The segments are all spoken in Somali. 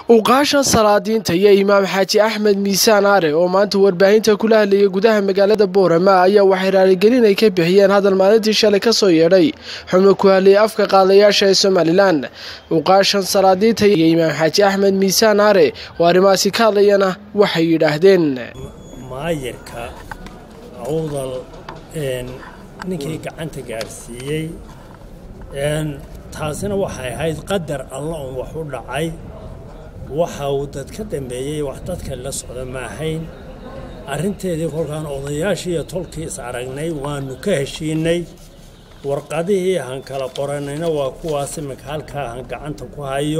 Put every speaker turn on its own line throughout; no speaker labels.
uqaasha salaadiinta iyo imaam xaaji axmed miisaan aare oo maanta warbaahinta kula hadlayay gudaha magaalada boorama ayaa waxay raaligelin ay ka bixiyeen hadal maalintii shalay kasoo yeedhay xubno ku hadlayay afka qaadayaasha ee somalilan. uqaashan salaadiinta iyo imaam xaaji axmed miisaan aare oo arrimahaasi ka hadlayana waxay yidhaahdeen
maayirka awdal ninkii gacanta gaarsiiyey taasina waxay ahayd qadar alla oo wax u dhacay waxa uu dad ka dambeeyay wax dadka la socda ma ahayn arinteedii kolkaan odayaashii iyo tolkiis aragnay waanu ka heshiinay warqadihii aan kala qoranayna waa kuwaas imika halkaa aan gacanta ku hayo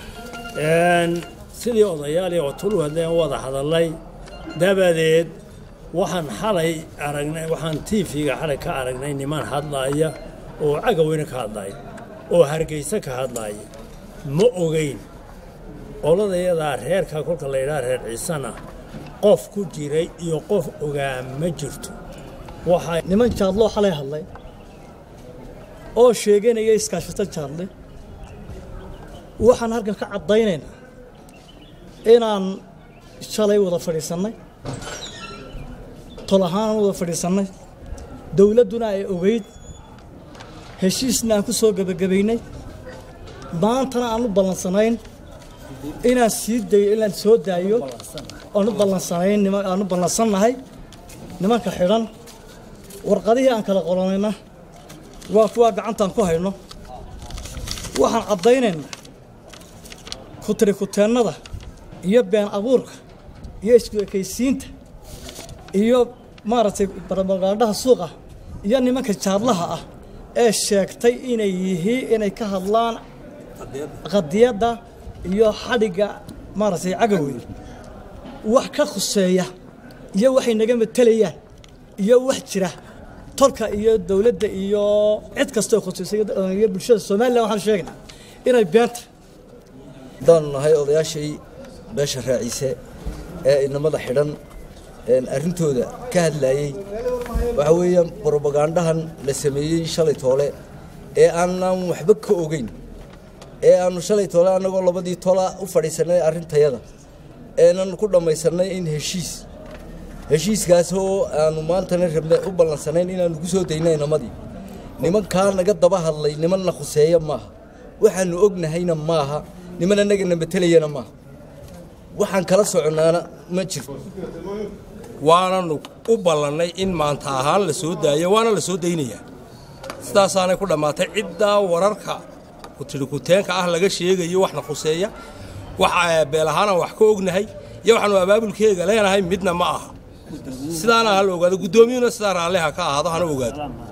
sidii odayaali oo tulu hadeen wada hadalay dabadeed waxaan xalay aragnay waxaan TV-ga xalay ka aragnay niman hadlaaya oo cagaweyna ka hadlay oo hargeysa ka hadlay ma ogeyn qoladayada reerka kolka la yiraahdo reer ciisana qof ku jiray iyo qof ogaa ma jirto waxa
niman jaadlo xalay hadlay oo sheeganaya iskaashata jaadle waxaan halkan ka cadaynaynaa inaan shalay wada fadhiisanay tolahaan wada fadhiisanay dawladuna ay ogeyd heshiisna aan ku soo gabagabaynay maantana aan u balansanayn inaan soo daayo aan u balansanahay nimanka xidhan warqadihii aan kala qoranayna waa kuwa gacantaan ku hayno waxaan cadaynaynaa kuteennada iyo been abuurka iyo isku ekaysiinta iyo maaragtay barabagaadhaha suuqa iyo nimanka jaadlaha ah ee sheegtay inay ka hadlaan qadiyadda iyo xadhiga maaragtay cagawey wax ka khuseeya iyo waxay naga matalayaan iyo wax jira tolka iyo dawladda iyo cid kasta oo khuseysay iyo bulshada Soomaaliland waxaan sheegnaa inay beenta
danahay odayaashii beesha raaciise ee inamada xidhan arintooda ka hadlayay waxa weeyaan propagandahan la sameeyay shalay toole ee aanan waxba ka ogeyn ee aanu shalay toole anagoo labadii tola u fadhiisanay arintayada aanan ku dhamaysanay in heshiiskaas oo aanu maantana rabnay u balansanayn inaanu ku soo daynay namadii nimanka naga daba hadlay nimanna khuseeya maaha waxaanu ognahayna maaha niman anaga nabatalayna maaha waxaan kala soconaana ma jirto
waananu u ballanay in maanta ahaan la soo daayo waana la soo daynaya sidaasaanay ku dhammaatay ciddaa wararka kutirikuteenka ah laga sheegayo waxna khuseeya waxa beel ahaan wax ka ognahay iyo waxaanu abaabulkeega leenahay midna ma aha sidaana hal ogaado gudoomiyuna sidaa raaliha ka ahado hana ogaado